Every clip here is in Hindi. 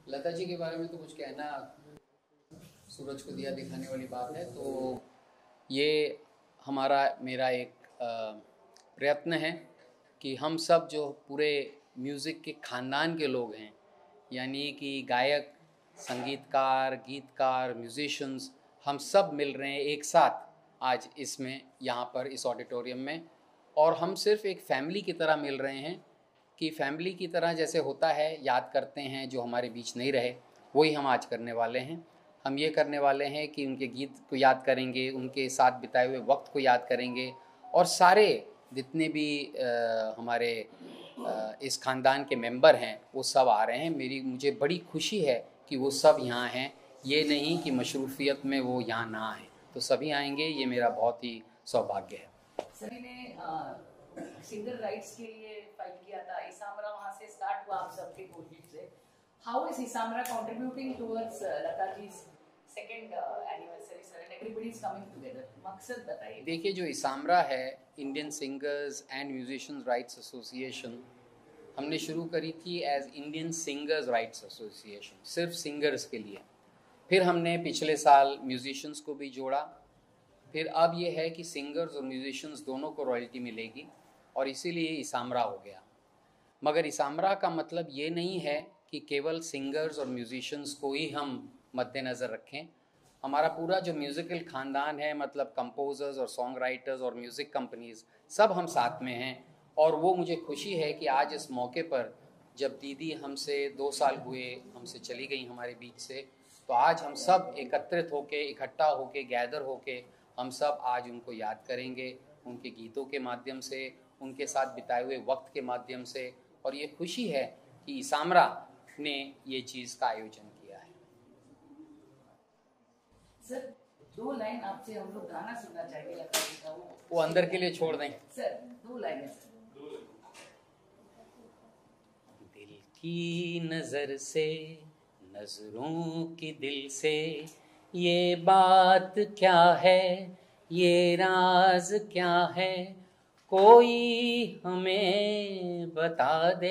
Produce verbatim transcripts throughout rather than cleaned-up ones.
लता जी के बारे में तो कुछ कहना सूरज को दिया दिखाने वाली बात है। तो ये हमारा मेरा एक प्रयत्न है कि हम सब जो पूरे म्यूज़िक के ख़ानदान के लोग हैं, यानी कि गायक, संगीतकार, गीतकार, म्यूजिशियंस, हम सब मिल रहे हैं एक साथ आज इसमें, यहाँ पर इस ऑडिटोरियम में। और हम सिर्फ एक फैमिली की तरह मिल रहे हैं कि फैमिली की तरह जैसे होता है, याद करते हैं जो हमारे बीच नहीं रहे, वही हम आज करने वाले हैं। हम ये करने वाले हैं कि उनके गीत को याद करेंगे, उनके साथ बिताए हुए वक्त को याद करेंगे, और सारे जितने भी आ, हमारे आ, इस ख़ानदान के मेंबर हैं वो सब आ रहे हैं। मेरी मुझे बड़ी खुशी है कि वो सब यहाँ हैं, ये नहीं कि मशरूफियत में वो यहाँ ना आएँ, तो सभी आएंगे, ये मेरा बहुत ही सौभाग्य है। सभी ने सिंगर राइट्स के लिए फाइट किया था, इसामरा वहाँ से स्टार्ट हुआ आप सबके कोशिश से। How is ISAMRA contributing towards Lata ji second anniversary sir and everybody is coming together? मकसद बताइए। देखिए, जो इसामरा है, Indian singers and musicians rights association, हमने शुरू करी थी as Indian singers rights association, सिर्फ सिंगर्स के लिए। फिर हमने पिछले साल म्यूजिशियंस को भी जोड़ा। फिर अब ये है कि सिंगर्स और म्यूजिशियंस दोनों को रॉयल्टी मिलेगी, और इसीलिए इसामरा हो गया। मगर इसामरा का मतलब ये नहीं है कि केवल सिंगर्स और म्यूजिशियंस को ही हम मद्देनज़र रखें। हमारा पूरा जो म्यूज़िकल ख़ानदान है, मतलब कंपोज़र्स और सॉन्ग राइटर्स और म्यूज़िक कंपनीज़, सब हम साथ में हैं। और वो मुझे खुशी है कि आज इस मौके पर, जब दीदी हमसे दो साल हुए, हमसे चली गई हमारे बीच से, तो आज हम सब एकत्रित होके, इकट्ठा होके, गैदर होके, हम सब आज उनको याद करेंगे, उनके गीतों के माध्यम से, उनके साथ बिताए हुए वक्त के माध्यम से। और ये खुशी है कि इसामरा ने ये चीज़ का आयोजन किया है। सर, दो लाइन आपसे हम लोग गाना सुनना चाहेंगे लता जी का। वो वो अंदर के लिए छोड़ दें सर, दो लाइन सर। दिल की नजर से, नजरों की दिल से, ये बात क्या है, ये राज क्या है, कोई हमें बता दे।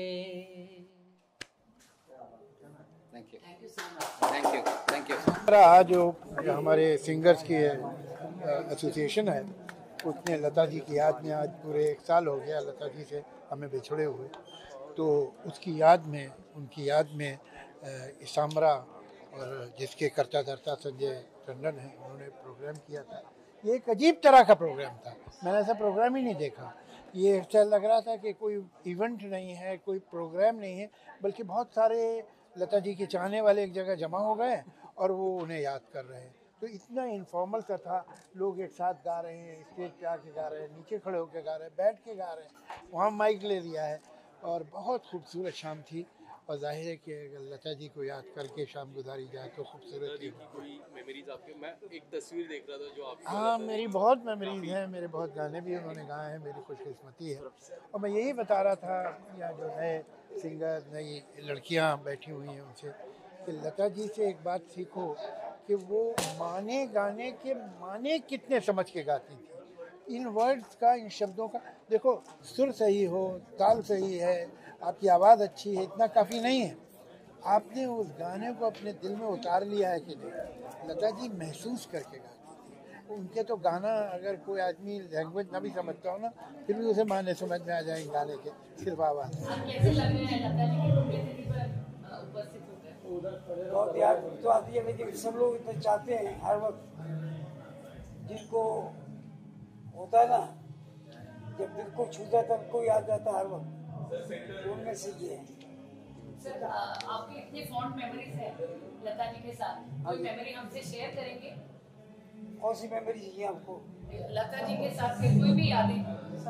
Thank you thank you so much. Thank you thank you आज जो हमारे सिंगर्स की एसोसिएशन है, उसने लता जी की याद में, आज पूरे एक साल हो गया लता जी से हमें बिछड़े हुए, तो उसकी याद में, उनकी याद में इसामरा और जिसके कर्ता धर्ता संजय टंडन हैं, उन्होंने प्रोग्राम किया था। ये एक अजीब तरह का प्रोग्राम था, मैंने ऐसा प्रोग्राम ही नहीं देखा। ये ऐसा लग रहा था कि कोई इवेंट नहीं है, कोई प्रोग्राम नहीं है, बल्कि बहुत सारे लता जी के चाहने वाले एक जगह जमा हो गए और वो उन्हें याद कर रहे हैं। तो इतना इनफॉर्मल सा था, लोग एक साथ गा रहे हैं, स्टेज पे आके गा रहे हैं, नीचे खड़े होकर गा रहे हैं, बैठ के गा रहे हैं, वहाँ माइक ले लिया है, और बहुत खूबसूरत शाम थी। और जाहिर है कि अगर लता जी को याद करके शाम गुजारी जाए तो खूबसूरत ही। कोई मेमोरीज आपके? मैं एक तस्वीर देख रहा था जो आप। हाँ, मेरी बहुत मेमोरीज हैं, मेरे बहुत गाने भी उन्होंने गाए हैं, मेरी खुशकिस्मती है। और मैं यही बता रहा था, या जो नए सिंगर, नई लड़कियाँ बैठी हुई हैं, उनसे कि लता जी से एक बात सीखो कि वो माने गाने के माने कितने समझ के गाती थी। इन वर्ड्स का, इन शब्दों का, देखो सुर सही हो, ताल सही है, आपकी आवाज़ अच्छी है, इतना काफ़ी नहीं है, आपने उस गाने को अपने दिल में उतार लिया है कि नहीं। लता जी महसूस करके गाती थी। उनके तो गाना, अगर कोई आदमी लैंग्वेज ना भी समझता हो ना, फिर भी उसे माने समझ में आ जाएंगे गाने के, सिर्फ आवाज़। कैसे लग रहे हैं लता जी की पुण्यतिथि पर उपस्थित होकर? बहुत याद तो आती है, लेकिन सब लोग इतना चाहते हैं हर वक्त, जिनको होता है ना, जब दिल को छूता है तब को याद आता है हर वक्त, उनमें से ये है। सर, आपकी इतनी फॉन्ड मेमोरीज है लता जी के साथ, कोई मेमोरी हमसे शेयर करेंगे? कौन सी मेमोरी चाहिए आपको? लता जी के साथ के कोई भी यादें?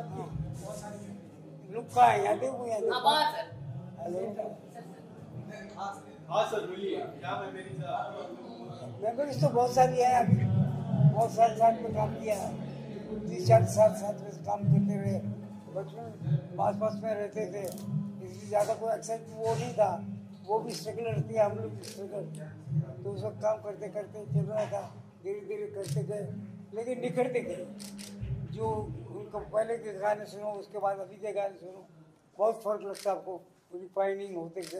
लुक का है, यादें वो यादें। आवाज सर। हेलो, हाँ सर बोलिए, क्या मेमोरीज? मेमोरीज तो बहुत सारी है, बहुत साथ साथ में काम किया, तीस चार साथ साथ में काम करते हुए, बचपन पास पास में रहते थे, इसलिए ज़्यादा कोई अक्सर वो नहीं था, वो भी स्ट्रगलर थी, हम लोग भी स्ट्रगल, तो उस वक्त काम करते करते चल रहा था, धीरे धीरे करते गए, लेकिन निखरते गए। जो उनको पहले के गाने सुनो, उसके बाद अभी के गाने सुनो, बहुत फर्क लगता है आपको, रिफाइनिंग होते गया,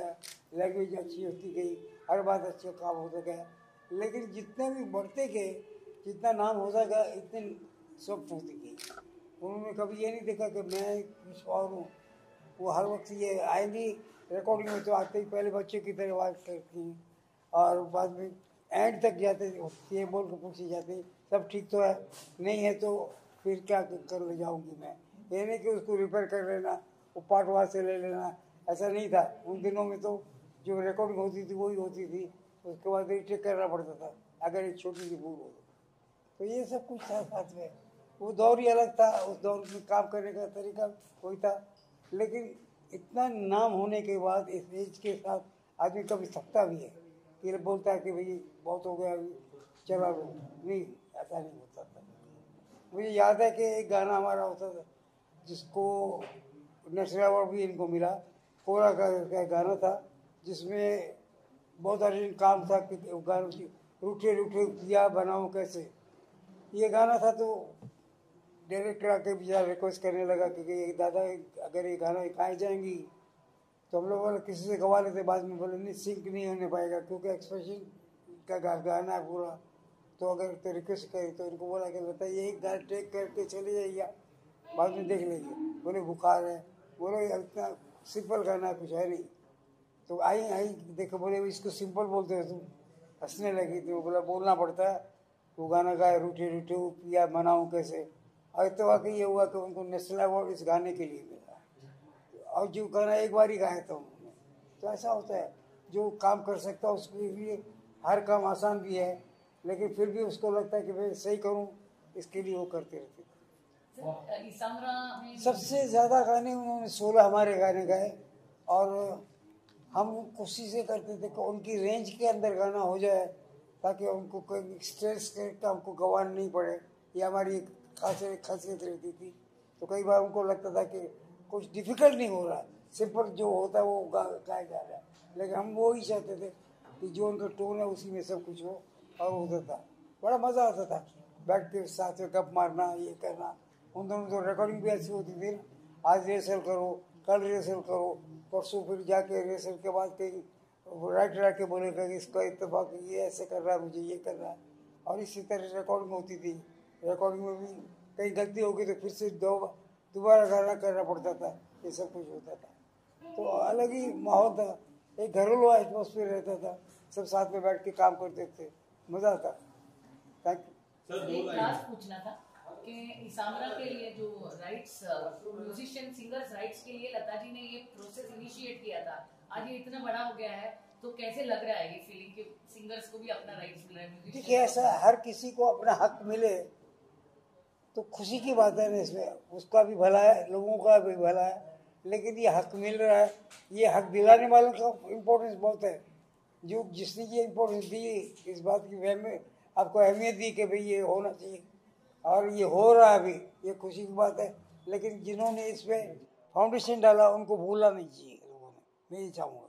लैंग्वेज अच्छी होती गई, हर बात अच्छे काम होता गया। लेकिन जितने भी बढ़ते गए, जितना नाम होता गया, इतने सब होती गई। उन्होंने कभी ये नहीं देखा कि मैं कुछ और हूँ। वो हर वक्त ये आएंगी रिकॉर्डिंग में तो आते ही पहले बच्चे की तरह बात करती हैं और बाद में एंड तक जाते ये बोल के पूछे जाते सब ठीक तो है, नहीं है तो फिर क्या कर ले जाऊंगी मैं। ये नहीं कि उसको रिपेयर कर लेना, वो पार्ट वहाँ से ले लेना, ऐसा नहीं था। उन दिनों में तो जो रिकॉर्डिंग होती थी वही होती थी, उसके बाद रीटेक करना पड़ता था अगर एक छोटी सी भूल हो तो। ये सब कुछ था साथ में। वो दौर ही अलग था, उस दौर में काम करने का तरीका वही था। लेकिन इतना नाम होने के बाद इस एज के साथ आदमी कभी थकता भी है, कि बोलता है कि भाई बहुत हो गया अभी चला लो, नहीं ऐसा नहीं होता था। मुझे याद है कि एक गाना हमारा होता था जिसको नेशनल अवार्ड भी इनको मिला, कोरा का, का गाना था जिसमें बहुत अर्जेंट काम था कि गाना रूठे रूठे किया बनाओ कैसे, ये गाना था। तो डायरेक्टर आके बेचारा रिक्वेस्ट करने लगा कि दादा अगर ये गाना गाए जाएंगी तो हम लोग बोले किसी से गवा लेते, बाद में बोले नहीं सिंक नहीं होने पाएगा क्योंकि एक्सप्रेशन का गा, गाना है पूरा, तो अगर तो रिक्वेस्ट करे तो इनको बोला कि बताइए एक गाना टेक करके चले जाइए, बाद में देख लेंगे। बोले बुखार है, बोले इतना सिंपल गाना कुछ है नहीं। तो आई आई देखो, बोले इसको सिंपल बोलते हो तुम, हंसने लगी। तो बोला बोलना पड़ता है, वो गाना गाए रूठे रूठे वो पिया बनाऊँ कैसे। और तो वाकई ये हुआ कि उनको नेशनल अवार्ड इस गाने के लिए मिला, और जो गाना एक बार ही गाया था उन्होंने। तो ऐसा होता है, जो काम कर सकता है उसके लिए हर काम आसान भी है, लेकिन फिर भी उसको लगता है कि मैं सही करूं, इसके लिए वो करते रहते थे। सबसे ज़्यादा गाने उन्होंने सोलह हमारे गाने गाए, और हम कोशिश ये करते थे कि उनकी रेंज के अंदर गाना हो जाए ताकि उनको कोई स्ट्रेस का हमको गंवाना नहीं पड़े। ये हमारी एक खासियत खासियत रहती थी। तो कई बार उनको लगता था कि कुछ डिफिकल्ट नहीं हो रहा, सिंपल जो होता है वो गा गाया जा रहा है, लेकिन हम वो ही चाहते थे कि जो उनका टोन है उसी में सब कुछ हो, और होता था। बड़ा मज़ा आता था बैठ के साथ में गप मारना, ये करना। उन दोनों तो रिकॉर्डिंग भी ऐसी होती थी ना, आज रिहर्सल करो, कल रिहर्सल करो, परसों फिर जाके रिहर्सल के बाद कहीं राइटर आके बोलेगा कि इसका इत्तेफाक ये ऐसे कर रहा है, मुझे ये कर रहा है, और इसी तरह रिकॉर्डिंग होती थी। रिकॉर्डिंग में भी कहीं गलती हो गई तो फिर से दो दोबारा गाना करना पड़ता था, ये सब कुछ होता था। तो अलग ही माहौल था, एक घरेलू एटमॉस्फेयर रहता था, सब साथ में बैठ के काम करते थे, मज़ा आता। Thank you. एक लास्ट पूछना था कि इसामरा के लिए जो राइट्स म्यूजिशियन सिंगर्स राइट्स के लिए लता जी ने ये प्रोसेस इनिशिएट किया था, आज ये इतना बड़ा हो गया है, तो कैसे लग रहा है ये फीलिंग कि सिंगर्स को भी अपना राइट्स मिल रहा है? देखिए ऐसा हर किसी को अपना हक मिले तो खुशी की बात है ना, इसमें उसका भी भला है, लोगों का भी भला है। लेकिन ये हक मिल रहा है, ये हक दिलाने वालों का इम्पोर्टेंस बहुत है। जो जिसने ये इम्पोर्टेंस दी, इस बात की आपको अहमियत दी कि भाई ये होना चाहिए, और ये हो रहा है अभी, ये खुशी की बात है। लेकिन जिन्होंने इसमें फाउंडेशन डाला उनको भूलना नहीं चाहिए लोगों ने, मैं ये चाहूँगा।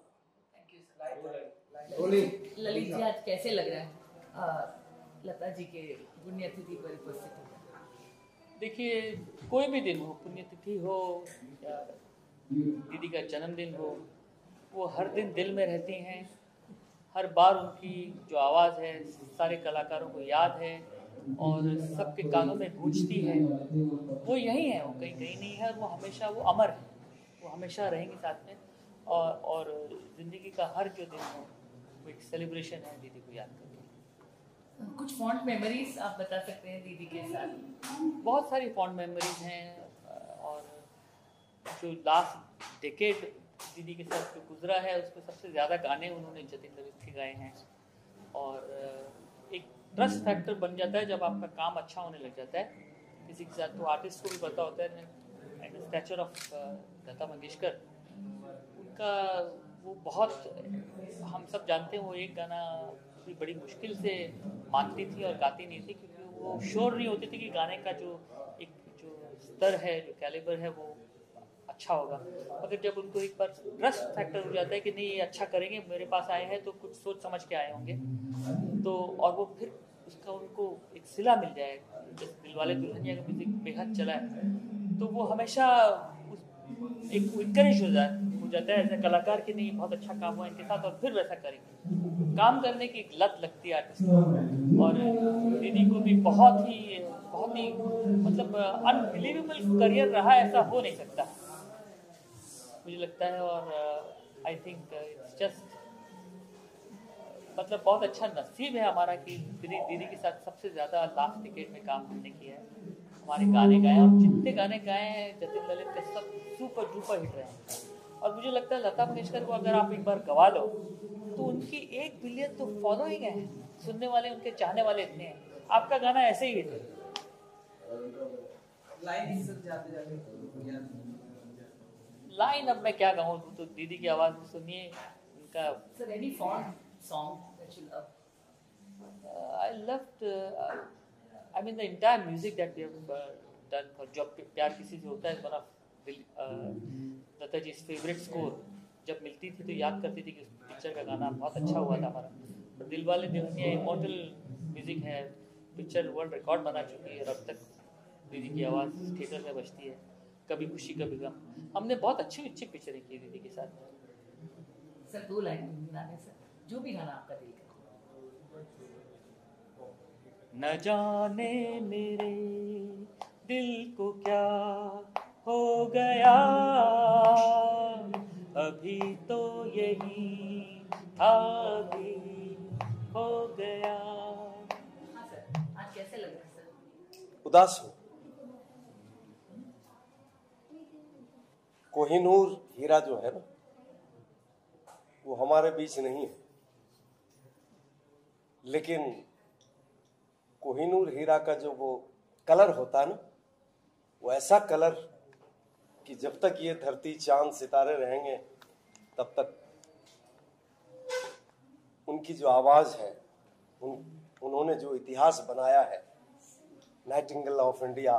ललित जी आज कैसे लग रहा है आ, लता जी के पुण्यतिथि पर उपस्थित हो? देखिए कोई भी दिन हो, पुण्यतिथि हो या दीदी का जन्मदिन हो, वो हर दिन दिल में रहती हैं। हर बार उनकी जो आवाज़ है सारे कलाकारों को याद है और सबके कानों में गूंजती है। वो यही है, वो कहीं कहीं नहीं है, और वो हमेशा वो अमर है, वो हमेशा रहेंगी साथ में। और और ज़िंदगी का हर जो दिन हो वो एक सेलिब्रेशन है दीदी को याद करके। कुछ फॉन्ड मेमोरीज आप बता सकते हैं दीदी के साथ? बहुत सारी फॉन्ड मेमोरीज हैं, और जो लास्ट डेकेड दीदी के साथ जो गुजरा है उसमें सबसे ज़्यादा गाने उन्होंने जतिन ललित के गाए हैं। और एक ट्रस्ट फैक्टर बन जाता है जब आपका काम अच्छा होने लग जाता है किसी के साथ। तो आर्टिस्ट को भी पता होता है, and stature of Lata Mangeshkar, उनका वो बहुत, हम सब जानते हैं वो एक गाना भी बड़ी मुश्किल से मानती थी और गाती नहीं थी, क्योंकि वो श्योर नहीं होती थी कि गाने का जो एक जो स्तर है, जो कैलिबर है, वो अच्छा होगा। मगर जब उनको एक बार ट्रस्ट फैक्टर हो जाता है कि नहीं ये अच्छा करेंगे, मेरे पास आए हैं तो कुछ सोच समझ के आए होंगे, तो और वो फिर उसका उनको एक सिला मिल जाए। दिलवाले दुल्हनिया का म्यूजिक बेहद चला है, तो वो हमेशा उस एक इंकरेज हो जाता हो जाता है ऐसे कलाकार की नहीं बहुत अच्छा काम हुआ इनके साथ और फिर वैसा करेंगे। काम करने की एक लत लगती है आर्टिस्ट को। और दीदी को भी बहुत ही बहुत ही मतलब अनबिलीवेबल करियर रहा, ऐसा हो नहीं सकता मुझे लगता है। और आई थिंक इट्स जस्ट मतलब बहुत अच्छा नसीब है हमारा कि दीदी दीदी के साथ सबसे ज़्यादा लास्ट डिकेड में काम हमने किया है। हमारे गाने गाए और जितने गाने गाए हैं जतिन ललित के सब सुपर डुपर हिट रहे हैं। और मुझे लगता है लता मंगेशकर को अगर आप एक बार गवा लो तो उनकी एक बिलियन तो फॉलोइंग है, सुनने वाले उनके चाहने वाले इतने हैं। आपका गाना ऐसे ही हिट है। लाइन अब मैं क्या गाऊं, तो दीदी की आवाज में सुनिए उनका। Sir, any fond song that you love? Uh, I loved, uh, I mean the entire music that we have uh, done for जब प्यार किसी से होता है, one of Lata ji favourite score. जब मिलती थी तो याद करती थी कि उस पिक्चर का गाना बहुत अच्छा हुआ था हमारा। और दिलवाले दुल्हनिया इमॉर्टल म्यूजिक है, पिक्चर वर्ल्ड रिकॉर्ड बना चुकी है और अब तक दीदी की आवाज़ थिएटर में बजती है। कभी खुशी कभी गम, हमने बहुत अच्छी अच्छी पिक्चरें की दीदी के साथ। सर दो लाइन गाने सर, जो भी गाना आपका दिल करे। न जाने मेरे दिल को क्या हो गया, अभी तो यही था भी हो गया। हाँ सर, आज कैसे लग रहा है सर? उदास हूँ। कोहिनूर हीरा जो है ना, वो हमारे बीच नहीं है, लेकिन कोहिनूर हीरा का जो वो कलर होता है ना, वो ऐसा कलर कि जब तक ये धरती चांद सितारे रहेंगे तब तक उनकी जो आवाज है, उन उन्होंने जो इतिहास बनाया है, नाइटिंगेल ऑफ इंडिया,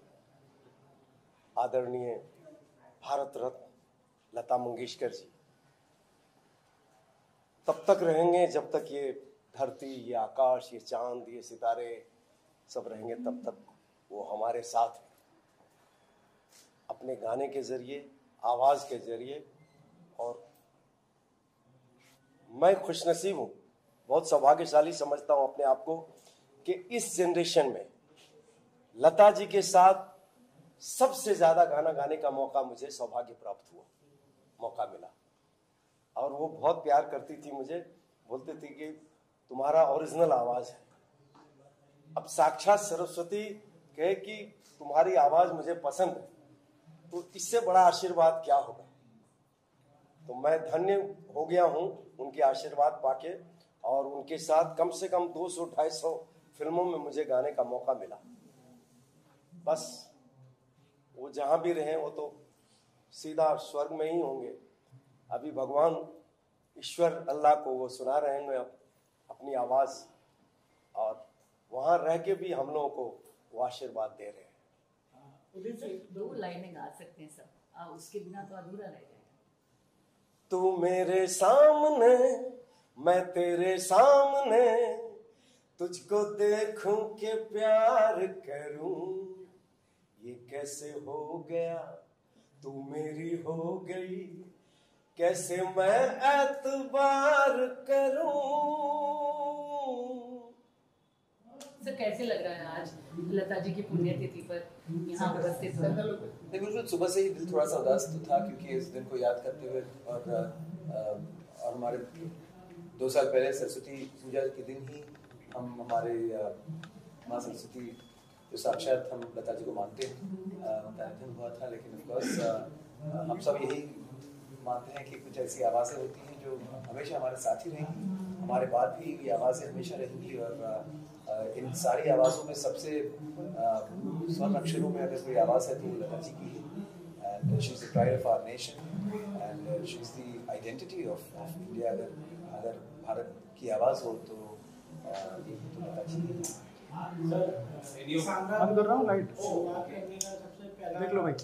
आदरणीय भारत रत्न लता मंगेशकर जी, तब तक रहेंगे जब तक ये धरती, ये आकाश, ये चांद, ये सितारे सब रहेंगे, तब तक वो हमारे साथ हैं। अपने गाने के जरिए, आवाज के जरिए। और मैं खुशनसीब हूँ, बहुत सौभाग्यशाली समझता हूँ अपने आप को कि इस जनरेशन में लता जी के साथ सबसे ज्यादा गाना गाने का मौका मुझे सौभाग्य प्राप्त हुआ, मौका मिला। और वो बहुत प्यार करती थी मुझे, बोलती थी कि तुम्हारा ओरिजिनल आवाज है। अब साक्षात सरस्वती कहे कि तुम्हारी आवाज मुझे पसंद है, तो इससे बड़ा आशीर्वाद क्या होगा। तो मैं धन्य हो गया हूँ उनके आशीर्वाद पाके, और उनके साथ कम से कम दो सौ ढाई सौ फिल्मों में मुझे गाने का मौका मिला। बस वो जहां भी रहे वो तो सीधा स्वर्ग में ही होंगे। अभी भगवान ईश्वर अल्लाह को वो सुना रहे हैं अब अपनी आवाज, और वहां रह के भी हम लोगों को वो आशीर्वाद दे रहे हैं। दो लाइनें गा सकते हैं सब, आ, उसके बिना तो अधूरा रह जाएगा। तू मेरे सामने, मैं तेरे सामने, तुझको देखूं के प्यार करूं, ये कैसे हो गया, तू मेरी हो गई, कैसे मैं एतबार करूं। सर कैसे लग रहा है आज लता जी की पुण्यतिथि पर यहाँ उपस्थित हो? देखो मुझे सुबह से ही दिल थोड़ा सा उदास तो था, क्योंकि इस दिन को याद करते हुए और और हमारे दो साल पहले सरस्वती पूजा के दिन ही हम हमारे माँ सरस्वती जो साक्षात हम लता जी को मानते हैं, उनका निधन हुआ था। लेकिन ऑफ कोर्स हम सब यही मानते हैं कि कुछ ऐसी आवाज़ें होती हैं जो हमेशा हमारे साथ ही रहेंगी, हमारे बाद भी ये आवाज़ें हमेशा रहेंगी। और इन सारी आवाज़ों में सबसे स्वर्ण अक्षरों में अगर कोई आवाज़ है तो वो लता जी की है। And she is the pride of our nation and she is the identity of of India. अगर अगर भारत की आवाज़ हो तो ये तो लता जी है। बंद कर रहा हूँ लाइट, देख लो भाई।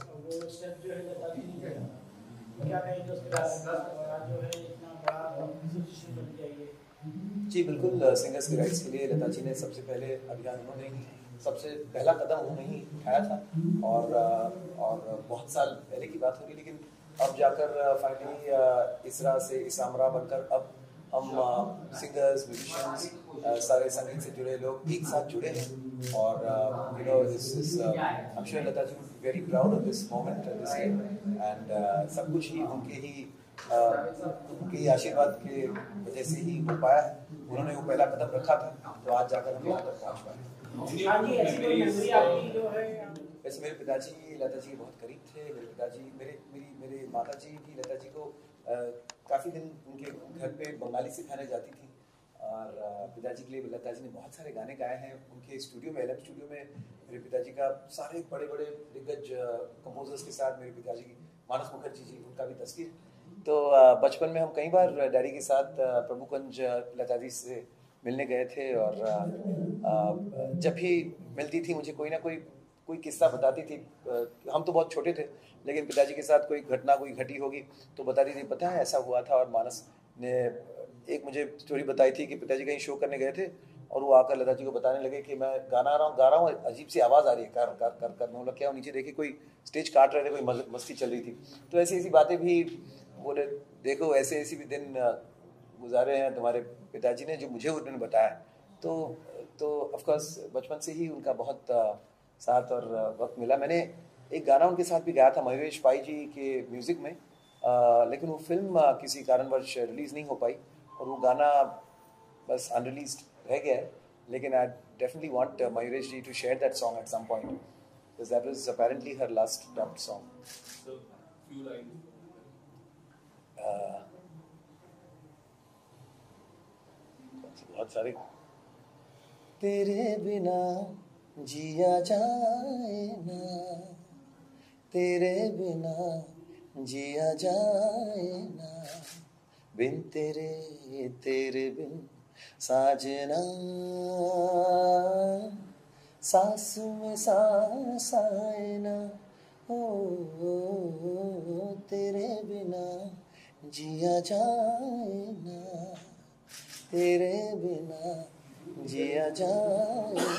जी बिल्कुल, सिंगर्स के राइट्स के लिए लता जी ने सबसे पहले अभियान उन्होंने ही सबसे पहला कदम उन्होंने ही उठाया था और और बहुत साल पहले की बात होगी, लेकिन अब जाकर फाइनली इसरा से इसामरा बनकर अब हम सिंगर्स, म्यूजिशियंस, सारे संगीत से जुड़े लोग एक साथ जुड़े हैं और you know this is I am sure Lata ji very proud of this moment this year and सब कुछ ही उनके ही uh, उनके ही आशीर्वाद के वजह से ही हो पाया है। उन्होंने वो पहला कदम रखा था तो आज जाकर हम यहाँ तक पहुँच पाए। वैसे मेरे पिताजी लता जी के बहुत करीब थे। मेरे पिताजी मेरे मेरी मेरे माता जी भी लता जी को काफ़ी दिन उनके घर पे बंगाली सिखाने जाती थी और पिताजी के लिए लता जी ने बहुत सारे गाने गाए हैं। उनके स्टूडियो में, एलएम स्टूडियो में मेरे पिताजी का सारे बड़े बड़े दिग्गज कंपोजर्स के साथ मेरे पिताजी की, मानस मुखर्जी जी, उनका भी तस्वीर। तो बचपन में हम कई बार डैडी के साथ प्रभुकुंज लता जी से मिलने गए थे और जब भी मिलती थी मुझे कोई ना कोई कोई किस्सा बताती थी। हम तो बहुत छोटे थे लेकिन पिताजी के साथ कोई घटना कोई घटी होगी तो बताती थी, पता है ऐसा हुआ था। और मानस ने एक मुझे स्टोरी बताई थी कि पिताजी कहीं शो करने गए थे और वो आकर लता जी को बताने लगे कि मैं गाना आ रहा हूँ गा रहा हूँ अजीब सी आवाज़ आ रही है कर कर कर कर। मैं क्या नीचे देखे कोई स्टेज काट रहे थे, कोई मस्ती चल रही थी। तो ऐसी ऐसी बातें भी बोले, देखो ऐसे ऐसी भी दिन गुजारे हैं तुम्हारे पिताजी ने जो मुझे उन्होंने बताया। तो तो ऑफकोर्स बचपन से ही उनका बहुत साथ और वक्त मिला। मैंने एक गाना उनके साथ भी गाया था महेश पाई जी के म्यूज़िक में, आ, लेकिन वो फिल्म आ, किसी कारणवश रिलीज़ नहीं हो पाई और वो गाना बस अनरिलीज्ड रह गया है। लेकिन I definitely want Mayuresh ji to share that song at some point because that was apparently her last dubbed song. So, few lines. बहुत सारे। तेरे बिना जिया जाए ना, तेरे बिना जिया जाए ना, बिन तेरे तेरे बिन साजना, सांस में सांस आए ना, ओ, ओ, ओ तेरे बिना जिया जाए ना, तेरे बिना जिया जाए ना।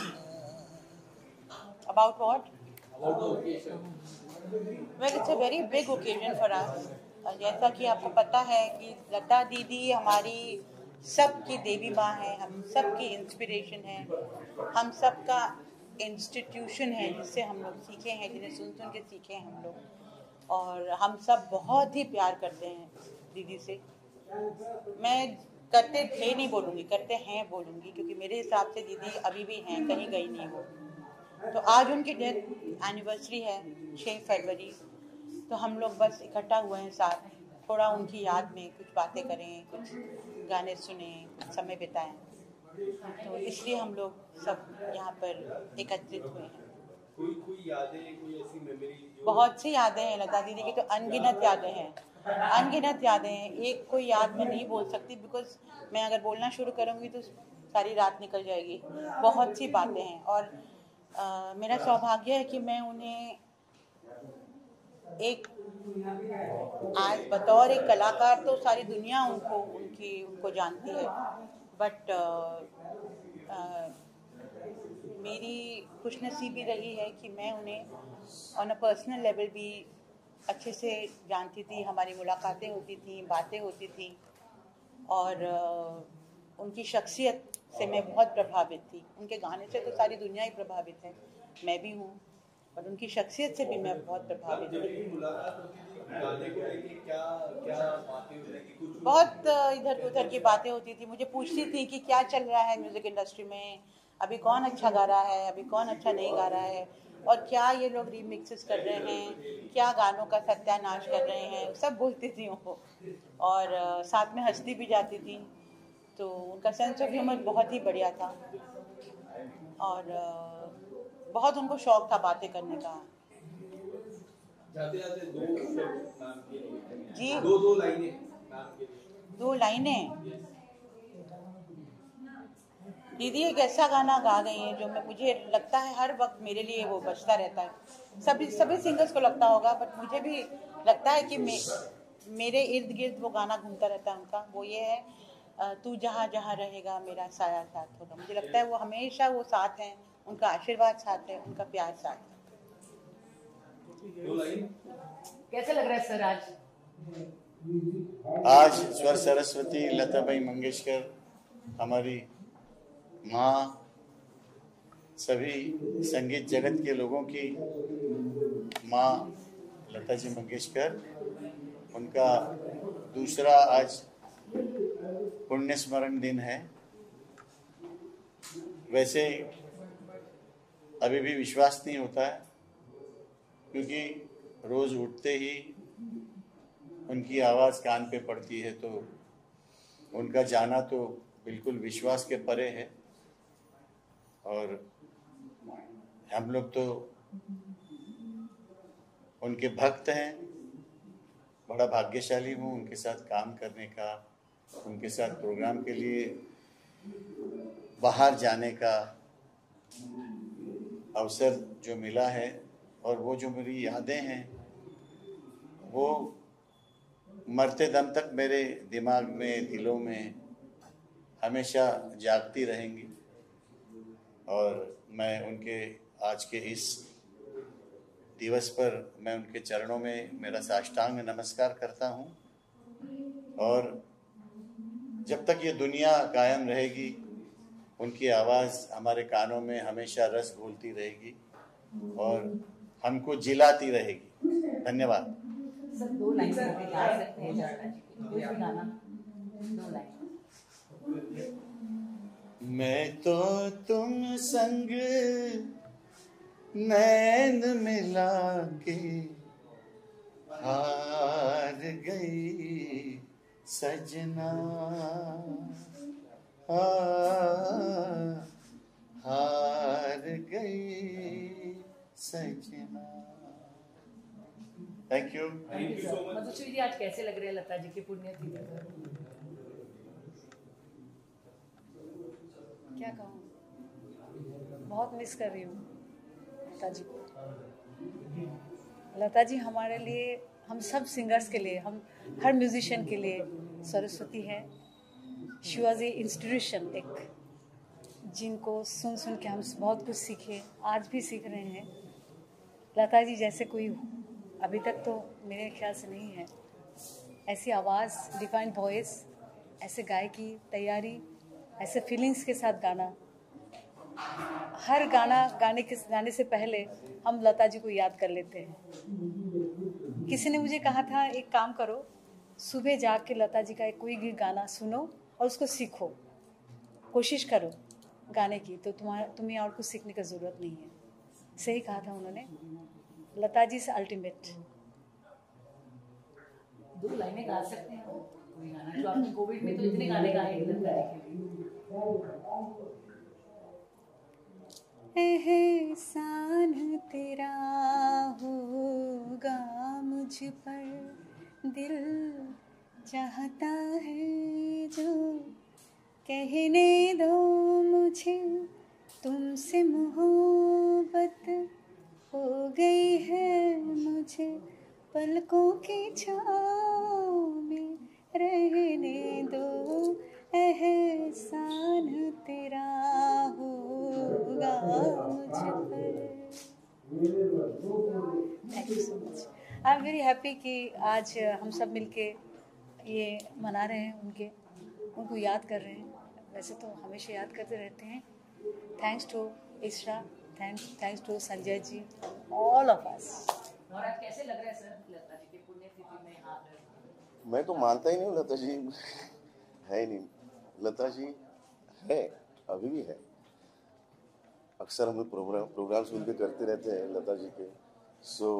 About what? About the occasion. Well, it's a very big occasion for us. जैसा कि आपको पता है कि लता दीदी हमारी सबकी देवी माँ है, हम सबकी इंस्पिरेशन है, हम सबका इंस्टीट्यूशन है जिससे हम लोग सीखे हैं, जिन्हें सुन सुन के सीखे हैं हम लोग। और हम सब बहुत ही प्यार करते हैं दीदी से। मैं करते थे नहीं बोलूँगी, करते हैं बोलूँगी, क्योंकि मेरे हिसाब से दीदी अभी भी हैं, कहीं गई नहीं वो। तो आज उनकी डेथ एनिवर्सरी है छः फरवरी, तो हम लोग बस इकट्ठा हुए हैं साथ, थोड़ा उनकी याद में कुछ बातें करें, कुछ गाने सुने, कुछ समय बिताएं। तो इसलिए हम लोग सब यहाँ पर एकत्रित हुए हैं। कोई कोई यादें, कोई ऐसी मेमोरी? बहुत सी यादें हैं लता दीदी की, तो अनगिनत यादें हैं, अनगिनत यादें हैं। एक कोई याद मैं नहीं बोल सकती बिकॉज मैं अगर बोलना शुरू करूँगी तो सारी रात निकल जाएगी। बहुत सी बातें हैं और आ, मेरा सौभाग्य है कि मैं उन्हें एक आज बतौर एक कलाकार तो सारी दुनिया उनको उनकी उनको जानती है, बट मेरी खुशनसीबी रही है कि मैं उन्हें ऑन अ पर्सनल लेवल भी अच्छे से जानती थी। हमारी मुलाकातें होती थी, बातें होती थी और uh, उनकी शख्सियत से मैं बहुत प्रभावित थी। उनके गाने से तो सारी दुनिया ही प्रभावित है, मैं भी हूँ, और उनकी शख्सियत से भी मैं बहुत प्रभावित थी। बहुत इधर उधर की बातें होती थी, मुझे पूछती थी कि क्या चल रहा है म्यूज़िक इंडस्ट्री में, अभी कौन अच्छा गा रहा है, अभी कौन अच्छा नहीं गा रहा है, और क्या ये लोग रीमिक्सेस कर रहे हैं, क्या गानों का सत्यानाश कर रहे हैं, सब बोलती थी वो। और साथ में हंसती भी जाती थी, तो उनका सेंस ऑफ ह्यूमर बहुत ही बढ़िया था और बहुत उनको शौक था बातें करने का। जाते जाते दो नाम के लिए जी दो दो लाइनें नाम के लिए दो लाइनें दीदी एक ऐसा गाना गा गई है जो मैं मुझे लगता है हर वक्त मेरे लिए वो बजता रहता है। सभी सभी सिंगर्स को लगता होगा, बट मुझे भी लगता है कि मे, मेरे इर्द गिर्द वो गाना घूमता रहता है उनका। वो ये है, तू जहाँ जहाँ रहेगा मेरा साया साथ होगा। मुझे लगता है वो हमेशा वो साथ हैं, उनका आशीर्वाद साथ है, उनका प्यार साथ है। कैसे लग रहा है सर आज? आज स्वर सरस्वती लताबाई मंगेशकर हमारी माँ, सभी संगीत जगत के लोगों की माँ लता जी मंगेशकर, उनका दूसरा आज पुण्य स्मरण दिन है। वैसे अभी भी विश्वास नहीं होता है, क्योंकि रोज़ उठते ही उनकी आवाज़ कान पे पड़ती है, तो उनका जाना तो बिल्कुल विश्वास के परे है। और हम लोग तो उनके भक्त हैं। बड़ा भाग्यशाली हूँ उनके साथ काम करने का, उनके साथ प्रोग्राम के लिए बाहर जाने का अवसर जो मिला है, और वो जो मेरी यादें हैं वो मरते दम तक मेरे दिमाग में, दिलों में हमेशा जागती रहेंगी। और मैं उनके आज के इस दिवस पर मैं उनके चरणों में मेरा साष्टांग नमस्कार करता हूँ। और जब तक ये दुनिया कायम रहेगी, उनकी आवाज़ हमारे कानों में हमेशा रस घोलती रहेगी और हमको जिलाती रहेगी। धन्यवाद। सर दो लाइन गा सकते हैं लता जी की, कोई भी गाना, दो लाइन। मैं तो तुम संग नैन मिला के हार गई सजना, आ, हार गई सजना। Thank you. मधुश्री जी, आज कैसे लग रहे हैं लता जी की पुण्यतिथि पर? क्या कहूँ, बहुत मिस कर रही हूँ लता जी को। लता जी हमारे लिए, हम सब सिंगर्स के लिए, हम हर म्यूजिशियन के लिए सरस्वती है। शी वॉज ए इंस्टीट्यूशन, एक जिनको सुन सुन के हम बहुत कुछ सीखे, आज भी सीख रहे हैं। लता जी जैसे कोई अभी तक तो मेरे ख्याल से नहीं है। ऐसी आवाज़, डिफाइंड वॉइस, ऐसे गायकी तैयारी, ऐसे फीलिंग्स के साथ गाना। हर गाना गाने के गाने से पहले हम लता जी को याद कर लेते हैं। किसी ने मुझे कहा था, एक काम करो, सुबह जाग के लता जी का एक कोई भी गाना सुनो और उसको सीखो, कोशिश करो गाने की, तो तुम्हारा तुम्हें और कुछ सीखने की ज़रूरत नहीं है। सही कहा था उन्होंने। लता जी से अल्टीमेट। दो लाइनें गा सकते हैं कोई गाना जो आपने कोविड में तो इतने गाने गाए हैं लता जी के लिए। एहसान तेरा होगा मुझ पर, दिल चाहता है जो कहने दो मुझे, तुमसे मोहब्बत हो गई है मुझे, पलकों की छाँव में रहने दो, एहसान तेरा होगा मुझ पर। Thank you so much. I am very happy कि आज हम सब मिलके ये मना रहे हैं, उनके उनको याद कर रहे हैं। वैसे तो हमेशा याद करते रहते हैं। Thanks to ISRA, thanks thanks to Sanjay ji, all of us. और आज कैसे लग रहा है सर लता जी की पुण्यतिथि में यहाँ पर? मैं तो मानता ही नहीं हूँ लता जी है ही नहीं। लता जी है, अभी भी है। अक्सर हम लोग प्रोग्राम प्रोग्राम्स मिलकर करते रहते हैं लता जी के। So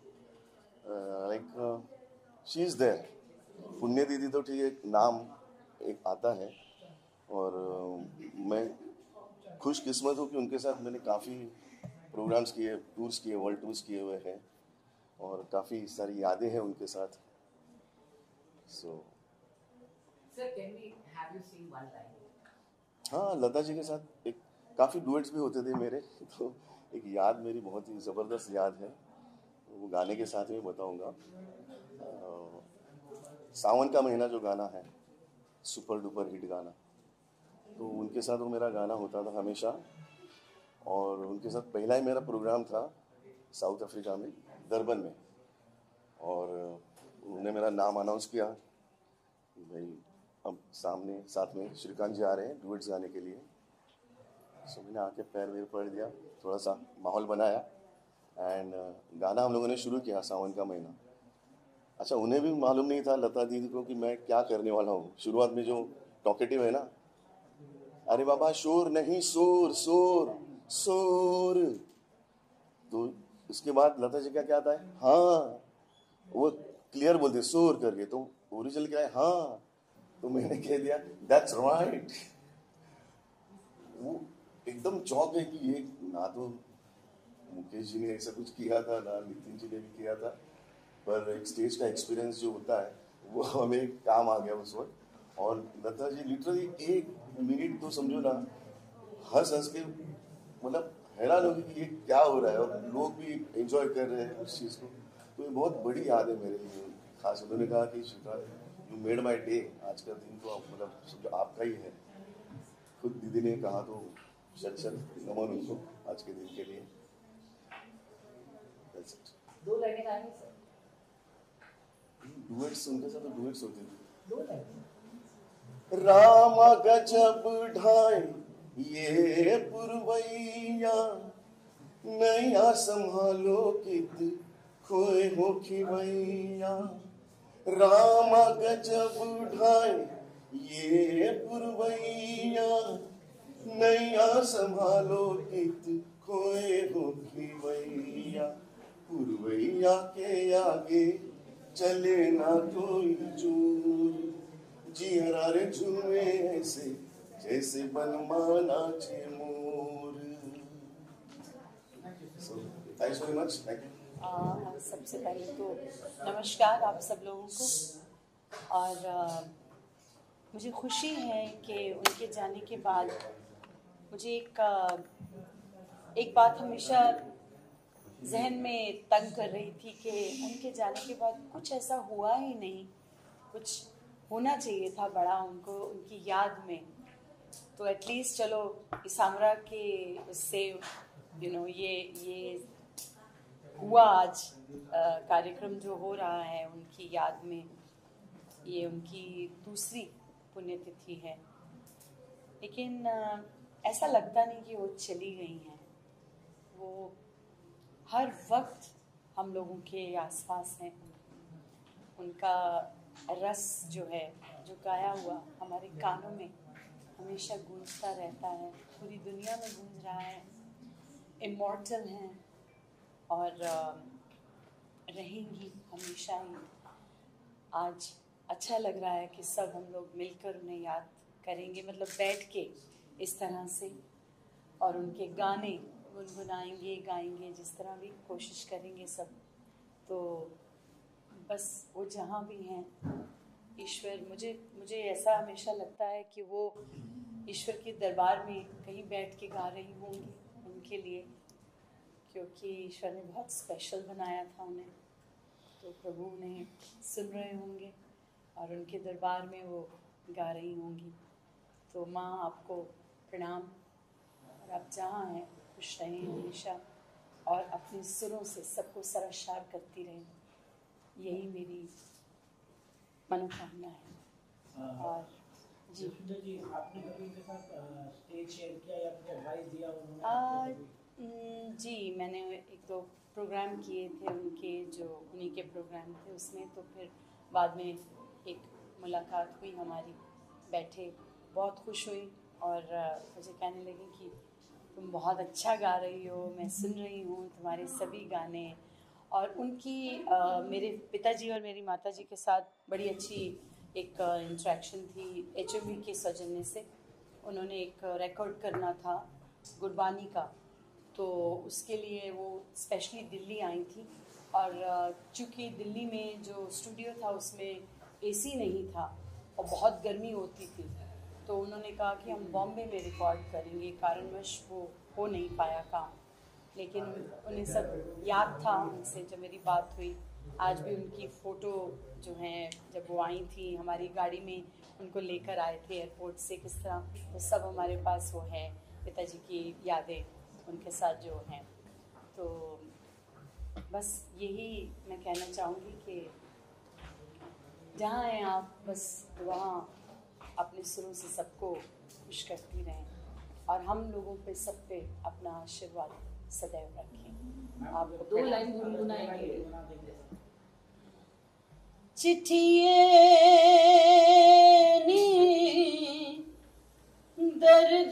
like she is there. पुण्यतिथि तो ठीक है, नाम एक आता है, और uh, मैं खुशकिस्मत हूँ कि उनके साथ मैंने काफ़ी प्रोग्राम्स किए, टूर्स किए, वर्ल्ड टूर्स किए हुए हैं, और काफ़ी सारी यादें हैं उनके साथ। So sir, can we have you seen one line? हाँ, लता जी के साथ एक काफ़ी डुएट्स भी होते थे मेरे। तो एक याद मेरी बहुत ही ज़बरदस्त याद है, वो गाने के साथ में बताऊंगा। सावन का महीना जो गाना है, सुपर डुपर हिट गाना, तो उनके साथ वो मेरा गाना होता था हमेशा। और उनके साथ पहला ही मेरा प्रोग्राम था साउथ अफ्रीका में, डरबन में, और उन्होंने मेरा नाम अनाउंस किया कि भाई अब सामने साथ में श्रीकांत जी आ रहे हैं डुएट्स गाने के लिए। सो मैंने आके पैर वैर पढ़ दिया, थोड़ा सा माहौल बनाया एंड गाना हम लोगों ने शुरू किया सावन का महीना। अच्छा, उन्हें भी मालूम नहीं था लता दीदी को कि मैं क्या करने वाला हूँ। शुरुआत में जो टॉकेटिव है ना, अरे बाबा शोर नहीं शोर शोर शोर, तो उसके बाद लता जी का क्या आता है, हाँ, वो क्लियर बोलते शोर करके, तो ओरिजिनल क्या है, हाँ, तो मैंने कह दिया दैट्स राइट। वो एकदम चौंक है कि ये ना तो मुकेश जी ने ऐसा कुछ किया था ना नितिन जी ने भी किया था, पर एक स्टेज का एक्सपीरियंस जो होता है वो हमें काम आ गया उस वक्त। और लता जी लिटरली एक मिनट तो समझो ना हंस हंस के मतलब हैरान हो गई कि ये क्या हो रहा है, और लोग भी एंजॉय कर रहे हैं उस चीज़ को। तो ये बहुत बड़ी याद है मेरे लिए। खास उन्होंने कहा कि Shrikant you made my day, आज का दिन तो मतलब समझो आपका ही है। खुद दीदी ने कहा तो शत शत नमन उनको आज के दिन के लिए। दो लाइनें गाएंगे सर? डुएट्स उनके साथ तो डुएट्स होते थे। दो लाइनें। रामा गजब ढाई ये पुरवैया, नैया संभालो कित खोए हो खिवैया। रामा गजब ढाई ये पुरवैया, नैया संभालो कित खोए हो खिवैया। पुरवैया के आगे चले ना कोई चूर, जी हरारे झूमे ऐसे जैसे बनमाना चे मोर। Thanks very much, thank you. सबसे पहले तो नमस्कार आप सब लोगों को। और आ, मुझे खुशी है कि उनके जाने के बाद मुझे एक आ, एक बात हमेशा जहन में तंग कर रही थी कि उनके जाने के बाद कुछ ऐसा हुआ ही नहीं, कुछ होना चाहिए था बड़ा उनको उनकी याद में। तो एटलीस्ट चलो इसामरा के उससे यू नो ये ये हुआ आज कार्यक्रम जो हो रहा है उनकी याद में, ये उनकी दूसरी पुण्यतिथि है। लेकिन आ, ऐसा लगता नहीं कि वो चली गई हैं, वो हर वक्त हम लोगों के आसपास हैं। उनका रस जो है, जो गाया हुआ हमारे कानों में हमेशा गूंजता रहता है, पूरी दुनिया में गूंज रहा है। इमॉर्टल हैं और रहेंगी हमेशा ही। आज अच्छा लग रहा है कि सब हम लोग मिलकर उन्हें याद करेंगे, मतलब बैठ के इस तरह से, और उनके गाने गुनगुनाएंगे, गाएंगे, जिस तरह भी कोशिश करेंगे सब। तो बस वो जहाँ भी हैं, ईश्वर, मुझे मुझे ऐसा हमेशा लगता है कि वो ईश्वर के दरबार में कहीं बैठ के गा रही होंगी उनके लिए, क्योंकि ईश्वर ने बहुत स्पेशल बनाया था उन्हें। तो प्रभु उन्हें सुन रहे होंगे और उनके दरबार में वो गा रही होंगी। तो माँ आपको प्रणाम, और आप जहाँ हैं खुश रहें हमेशा, और अपने सुरों से सबको सरशार करती रहें, यही मेरी मनोकामना है। और जी जी आपने कभी उनके साथ स्टेज शेयर किया या कुछ एडवाइस दिया उन्होंने? आ, जी मैंने एक दो प्रोग्राम किए थे उनके, जो उन्हीं के प्रोग्राम थे उसमें। तो फिर बाद में एक मुलाकात हुई हमारी, बैठे, बहुत खुश हुई और मुझे कहने लगी कि तुम बहुत अच्छा गा रही हो, मैं सुन रही हूँ तुम्हारे सभी गाने। और उनकी आ, मेरे पिताजी और मेरी माताजी के साथ बड़ी अच्छी एक इंटरेक्शन थी एच एम वी के सौजन्य से। उन्होंने एक रिकॉर्ड करना था गुरबानी का, तो उसके लिए वो स्पेशली दिल्ली आई थी। और चूँकि दिल्ली में जो स्टूडियो था उसमें एसी नहीं था और बहुत गर्मी होती थी, तो उन्होंने कहा कि हम बॉम्बे में रिकॉर्ड करेंगे। कारणवश वो हो नहीं पाया काम, लेकिन उन्हें सब याद था उनसे जब मेरी बात हुई। आज भी उनकी फ़ोटो जो हैं, जब वो आई थी हमारी गाड़ी में, उनको लेकर आए थे एयरपोर्ट से, किस तरह, तो सब हमारे पास वो है पिताजी की यादें। उनके साथ जो हैं। तो बस यही मैं कहना चाहूँगी कि जहाँ हैं आप, बस वहाँ अपने सुरों से सबको खुश करती रहें और हम लोगों पे सब पे अपना आशीर्वाद सदैव रखें। आप दो लाइन गुनगुनाएंगे। चिट्ठिए नी दर्द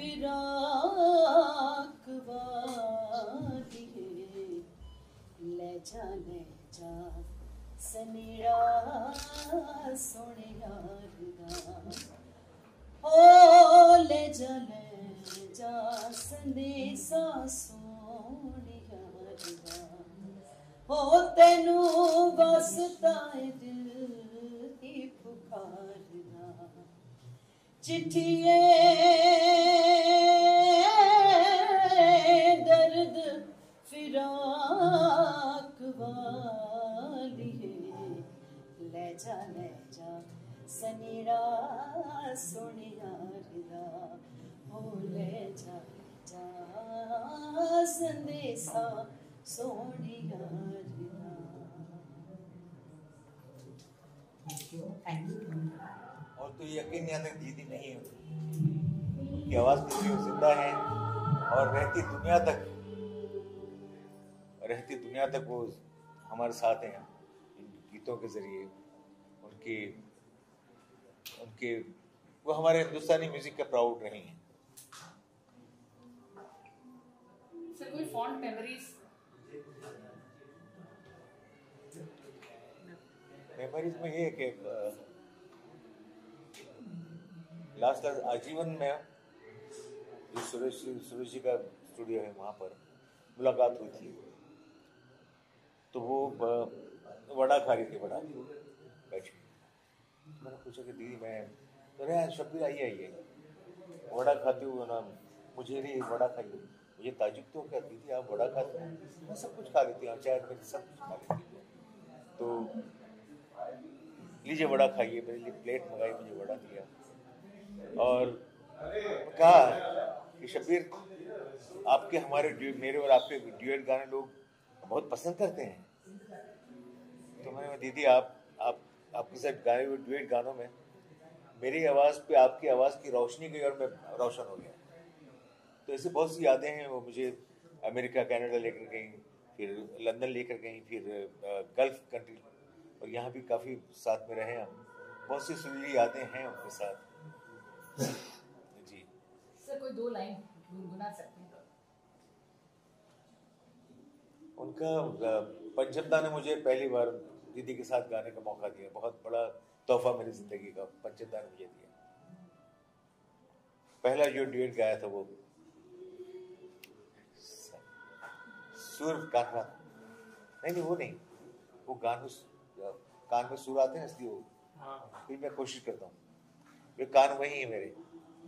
फिराक वाली ले जा ले जा सनेरा सोने यार दा ओ ले जा ले जा संदेसा सोने यार दा हो तेनू वास्ता है दिल की पुकार दा चिट्ठिए दर्द फिराक वाली ले जा ले जा सनेरा सोने यार दा हो ले जा जा संदेसा सोने यार दा। और तो यकीन नहीं आता दीदी नहीं होती, उनकी आवाज़ कितनी जिंदा है और रहती दुनिया तक रहती दुनिया तक वो हमारे साथ हैं इन गीतों के ज़रिए। उनकी उनके वो हमारे हिंदुस्तानी म्यूज़िक के प्राउड रही हैं। सर कोई फॉन्ड मेमोरीज? मेमोरीज में ये है कि लास्ट आजीवन में जो सुरेश सुरेश जी का स्टूडियो है वहाँ पर मुलाकात हुई थी। तो वो वड़ा खा रही थी, वड़ा बैठ मैंने पूछा कि दीदी मैं तो यार शब्बीर आइए आइए वड़ा खाते हुए ना, मुझे नहीं वड़ा खाइए, मुझे ताजुब तो क्या दीदी आप वड़ा खाते हो? मैं सब कुछ खा लेती हूँ, चाय में सब कुछ खा लेती हूँ। तो लीजिए वड़ा खाइए, मेरे लिए प्लेट मंगाई, मुझे वड़ा दिया और कहा कि शब्बीर आपके हमारे मेरे और आपके ड्यूएट गाने लोग बहुत पसंद करते हैं। तो मैंने दीदी आप आप आपके साथ गाए हुए ड्यूएट गानों में मेरी आवाज़ पे आपकी आवाज़ की रोशनी गई और मैं रोशन हो गया। तो ऐसी बहुत सी यादें हैं। वो मुझे अमेरिका कनाडा लेकर गई, फिर लंदन लेकर गई, फिर गल्फ कंट्री और यहाँ भी काफ़ी साथ में रहे हम। बहुत सी सुरीली यादें हैं उनके साथ। जी सर कोई दो लाइन गुनगुना सकते हैं? उनका पंचमदा ने मुझे पहली बार दीदी के साथ गाने का मौका दिया, बहुत बड़ा तोहफा मेरी जिंदगी का पंचमदा ने मुझे दिया। पहला जो ड्यूएट गाया था वो सुर कान में नहीं नहीं वो नहीं वो गान कान में सुर आते हैं इसलिए वो फिर मैं कोशिश करता हूँ ये कान वही है मेरे।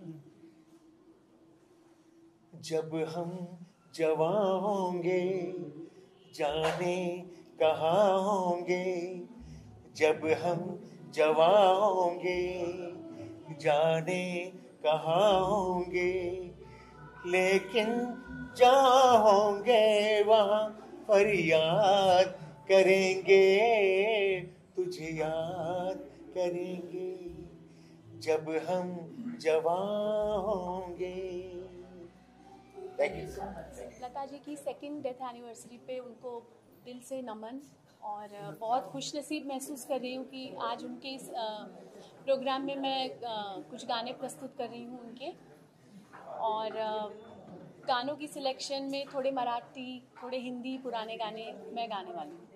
जब हम जवान होंगे जाने कहाँ होंगे, जब हम जवान होंगे जाने कहाँ होंगे, लेकिन जहाँ होंगे वहाँ फरियाद करेंगे, तुझे याद करेंगे जब हम जवान होंगे। Thank you. लता जी की सेकंड डेथ एनिवर्सरी पे उनको दिल से नमन और बहुत खुश नसीब महसूस कर रही हूँ कि आज उनके इस प्रोग्राम में मैं कुछ गाने प्रस्तुत कर रही हूँ उनके। और गानों की सिलेक्शन में थोड़े मराठी, थोड़े हिंदी पुराने गाने मैं गाने वाली हूँ।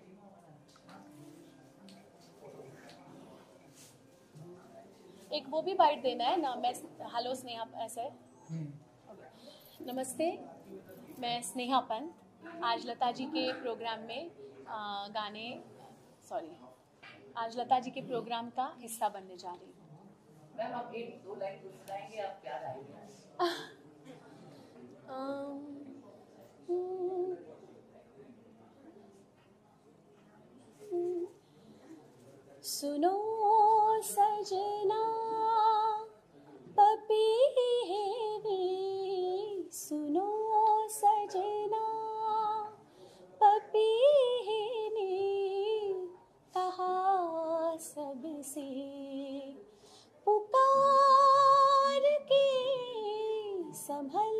एक वो भी बाइट देना है ना, मैं हेलो स्नेहा ऐसा है। नमस्ते, मैं स्नेहा पंत आज लता जी के प्रोग्राम में आ, गाने सॉरी आज लता जी के प्रोग्राम का हिस्सा बनने जा रही हूँ। मैम आप एक दो लाइन गुनगुनाएंगे, आप याद आएंगे। सुनो सजना पपी है रे, सुनो संभल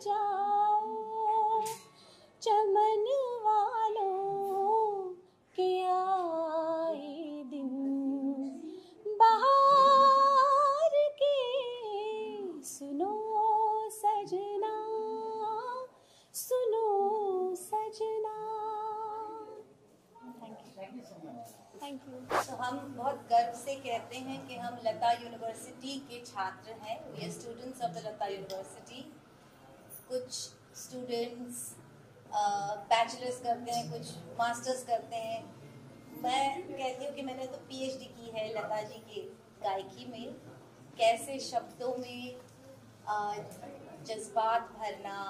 जाओ, चमन वालों के आए दिन बहार के सुनो सजना, सुनो सजना। Thank you thank you. तो हम बहुत गर्व से कहते हैं कि हम लता यूनिवर्सिटी के छात्र हैं। We are students of the Lata university. कुछ स्टूडेंट्स बैचलर्स करते हैं, कुछ मास्टर्स करते हैं। मैं कहती हूँ कि मैंने तो पीएचडी की है लता जी की गायकी में। कैसे शब्दों में जज्बात भरना,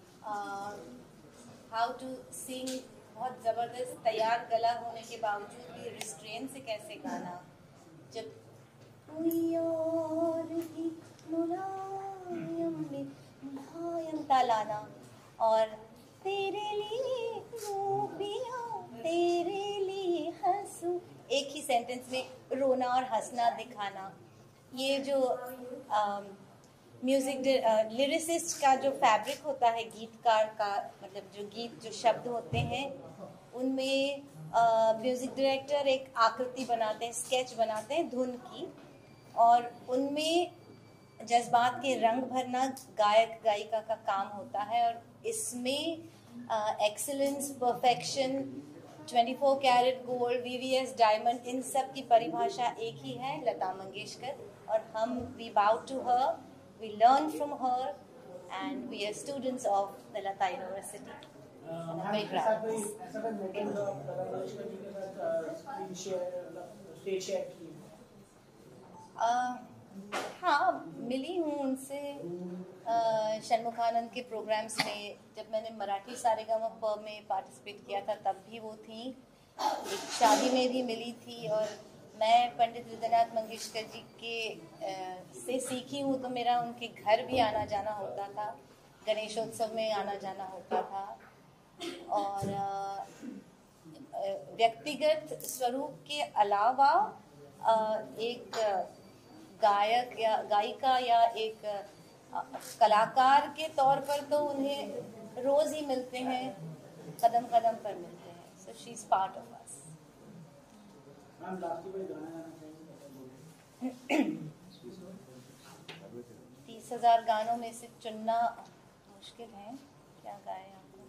हाउ टू सिंग, बहुत ज़बरदस्त तैयार गला होने के बावजूद भी रिस्ट्रेन से कैसे गाना। जब कोई और भी मुलायम में मुलायमता लाना, और तेरे लिए रो पिया तेरे लिए हंसूं, एक ही सेंटेंस में रोना और हंसना दिखाना। ये जो म्यूज़िक लिरिसिस्ट का जो फैब्रिक होता है, गीतकार का, मतलब जो गीत जो शब्द होते हैं उनमें म्यूज़िक डायरेक्टर एक आकृति बनाते हैं, स्केच बनाते हैं धुन की, और उनमें जज्बात के रंग भरना गायक गायिका का काम होता है। और इसमें एक्सीलेंस, परफेक्शन, चौबीस कैरेट गोल्ड, वीवीएस डायमंड, इन सब की परिभाषा एक ही है, लता मंगेशकर। और हम we bow to her, we learn from her, and we are students of the Lata University. And I'm very proud. ऐसा कोई मोमेंट हो लता मंगेशकर जी के साथ स्क्रीन शेयर, मतलब स्टेज शेयर की? हाँ, मिली हूँ उनसे षणमुखानंद के प्रोग्राम्स में। जब मैंने मराठी सारेगामा में पार्टिसिपेट किया था तब भी वो थी, एक शादी में भी मिली थी। और मैं पंडित हृदयनाथ मंगेशकर जी के आ, से सीखी हूँ, तो मेरा उनके घर भी आना जाना होता था, गणेशोत्सव में आना जाना होता था। और आ, व्यक्तिगत स्वरूप के अलावा आ, एक गायक या गायिका या एक आ, कलाकार के तौर पर तो उन्हें रोज़ ही मिलते हैं, कदम कदम पर मिलते हैं। So she is part of us. तीस हजार गानों में से चुनना मुश्किल है, क्या गाए आपको?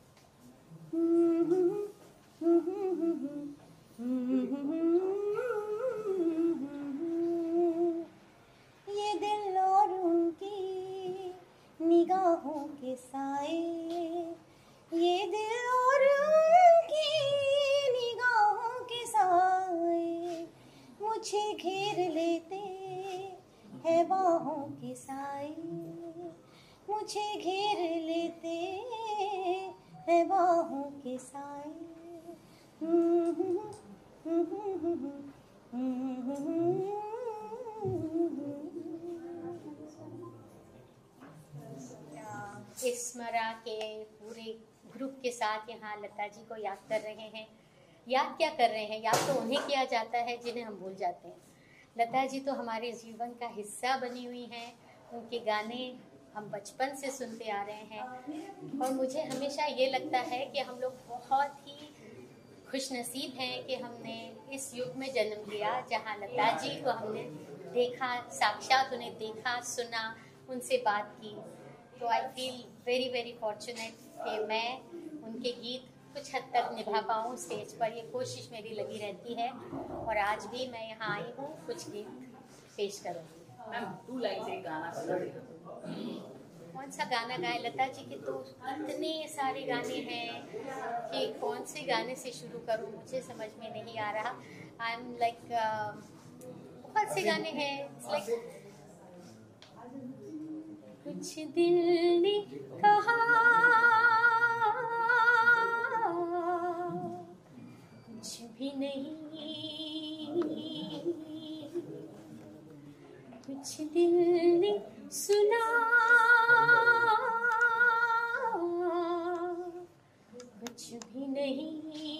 ये दिल और उनकी निगाहों के साए, ये दिल और उनकी निगाहों के साए मुझे घेर लेते हैं बाहों के साए, मुझे घेर लेते हैं बाहों के साए। स्मरा के पूरे ग्रुप के साथ यहाँ लता जी को याद कर रहे हैं। याद क्या कर रहे हैं, याद तो उन्हें किया जाता है जिन्हें हम भूल जाते हैं। लता जी तो हमारे जीवन का हिस्सा बनी हुई हैं। उनके गाने हम बचपन से सुनते आ रहे हैं, और मुझे हमेशा ये लगता है कि हम लोग बहुत ही खुशनसीब हैं कि हमने इस युग में जन्म लिया जहाँ लता जी को हमने देखा, साक्षात उन्हें देखा, सुना, उनसे बात की। तो I feel very very fortunate कि मैं उनके गीत कुछ हद तक निभा पाऊँ स्टेज पर। ये कोशिश मेरी लगी रहती है, और आज भी मैं यहाँ आई हूँ कुछ गीत पेश करूँगी। मैम टू लाइन से गाना कौन सा गाना गाए? लता जी के तो इतने सारे गाने हैं कि कौन से गाने से शुरू करूँ, मुझे समझ में नहीं आ रहा। आई एम लाइक बहुत से गाने हैं। लाइक कुछ दिल ने कहा, कुछ भी नहीं, कुछ दिल ने सुना, कुछ भी नहीं।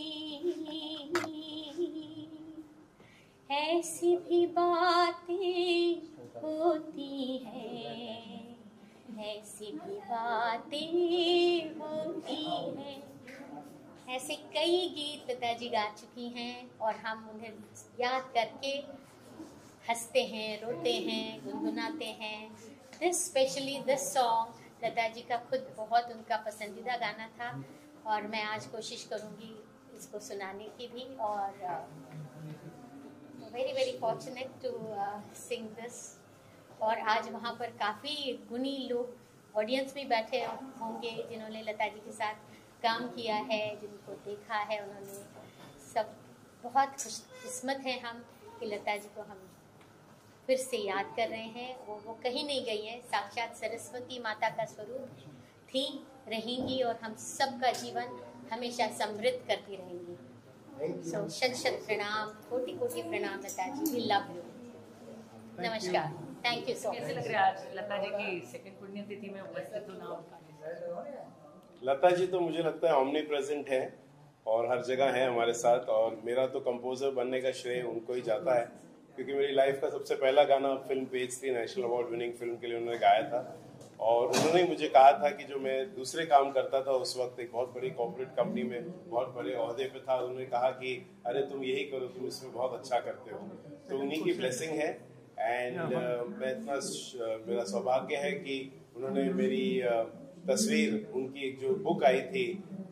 ऐसी भी बातें होती हैं, ऐसी भी बातें होती हैं। ऐसे कई गीत लता जी गा चुकी हैं और हम उन्हें याद करके हंसते हैं, रोते हैं, गुनगुनाते हैं। This specially this song Lata ji का खुद बहुत उनका पसंदीदा गाना था और मैं आज कोशिश करूँगी इसको सुनाने की भी। और very very fortunate to sing this. और आज वहाँ पर काफ़ी गुणी लोग ऑडियंस में बैठे होंगे जिन्होंने लता जी के साथ काम किया है, जिनको देखा है उन्होंने। सब बहुत खुशकिस्मत हैं हम कि लता जी को हम फिर से याद कर रहे हैं। वो वो कहीं नहीं गई हैं, साक्षात सरस्वती माता का स्वरूप थी, रहेंगी और हम सबका जीवन हमेशा समृद्ध करती रहेंगी। सो शत शत प्रणाम, कोटि कोटि प्रणाम Lata ji, we love you. नमस्कार, थैंक यू सो मच। कैसे लग रहा है आज लता जी की सेकंड पुण्यतिथि में उपस्थित होना? लता जी तो मुझे लगता है ऑमनी प्रेजेंट है और हर जगह है हमारे साथ। और मेरा तो कंपोजर बनने का श्रेय उनको ही जाता है, क्योंकि मेरी लाइफ का सबसे पहला गाना फिल्म पेज थी, नेशनल अवार्ड विनिंग फिल्म के लिए उन्होंने गाया था। और उन्होंने मुझे कहा था कि जो मैं दूसरे काम करता था उस वक्त एक बहुत बड़ी कॉर्पोरेट कंपनी में बहुत बड़े ओहदे पे था, उन्होंने कहा कि अरे तुम यही करो, तुम इसमें बहुत अच्छा करते हो। तो उन्हीं की ब्लेसिंग है। एंड uh, मैं इतना uh, मेरा सौभाग्य है कि उन्होंने मेरी uh, तस्वीर, उनकी एक जो बुक आई थी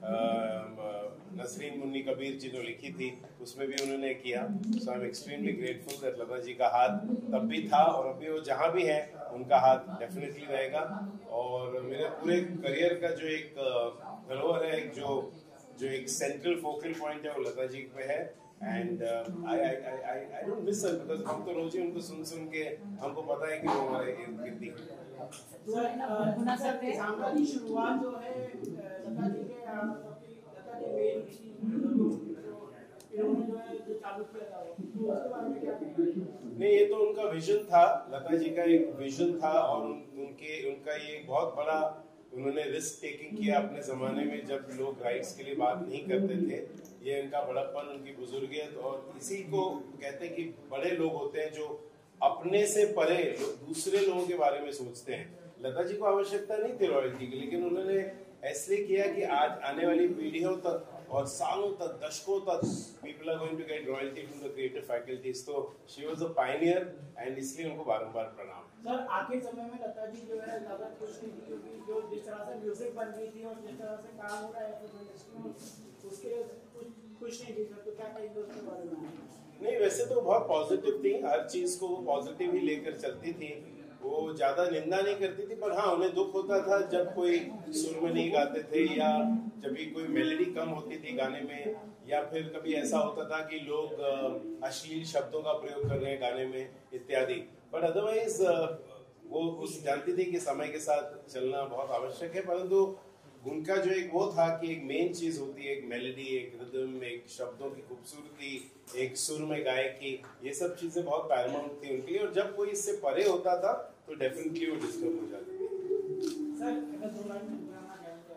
नसरीन मुन्नी कबीर जी ने लिखी थी, उसमें भी उन्होंने किया। So I am extremely grateful that Lata ji का हाथ तब भी था और अभी वो जहाँ भी है उनका हाथ डेफिनेटली रहेगा। और मेरे पूरे करियर का जो एक धरोहर है, एक जो जो एक सेंट्रल फोकल पॉइंट है वो लता जी पे है। And I I I I I don't miss her, because हम तो रोज ही उनको सुन सुन के हमको पता है कि वो हमारे इर्द गिर्द ही। सर, सांबा की शुरुआत जो है लता जी के लता जी मेन इन्होंने जो है जो चालू किया था, तो उसके बारे में क्या कहेंगे? नहीं, ये तो उनका विजन था, लता जी का एक विजन था और उन, उनके उनका ये बहुत बड़ा उन्होंने रिस्क टेकिंग किया अपने ज़माने में जब लोग राइट्स के लिए बात नहीं करते थे। ये इनका बड़प्पन, उनकी बुजुर्गियत, और इसी को कहते हैं कि बड़े लोग होते हैं जो अपने से परे दूसरे लोगों के बारे में सोचते हैं। लता जी को आवश्यकता नहीं थी रॉयल्टी की, लेकिन उन्होंने इसलिए किया कि आज आने वाली पीढ़ियों तक और सालों तक, दशकों तक people are going to get royalty from the creative faculties. तो she was a pioneer and इसलिए उनको बारंबार प्रणाम। सर, आखिर समय में लता जी जो है ज्यादा खुश नहीं थी, क्योंकि जो जिस तरह से म्यूजिक बन रही थी और जिस तरह से काम हो रहा है इंडस्ट्री में, उसके कुछ खुश नहीं थी सर। तो क्या कहेंगे उसके बारे में? नहीं, वैसे तो बहुत पॉजिटिव थी, हर चीज को वो पॉजिटिव ही लेकर चलती थी। वो ज्यादा निंदा नहीं करती थी, पर हाँ उन्हें दुख होता था जब कोई सुर में नहीं गाते थे या जब भी कोई मेलोडी कम होती थी गाने में, या फिर कभी ऐसा होता था कि लोग अश्लील शब्दों का प्रयोग कर रहे हैं गाने में इत्यादि। बट अदरवाइज वो उस जानती थी कि समय के साथ चलना बहुत आवश्यक है। परंतु उनका जो एक वो था कि एक मेन चीज होती है, एक मेलोडी, एक रिदम, एक शब्दों की खूबसूरती, एक सुर में गायकी, ये सब चीजें बहुत पैरामाउंट थी उनके लिए। और जब कोई इससे परे होता था तो डेफिनेटली वो डिस्टर्ब हो जाती थी। सर, अगर दो लाइन गुनगुनाना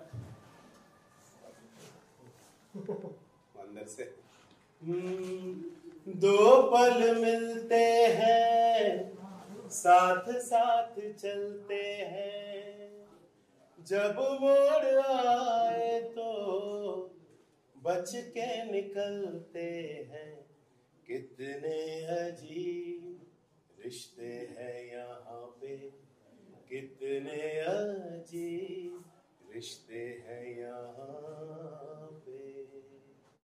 चाहेंगे अंदर से। दो पल मिलते हैं, साथ साथ चलते हैं, जब मोड़ आए तो बच के निकलते हैं। कितने अजीब रिश्ते हैं यहाँ पे, कितने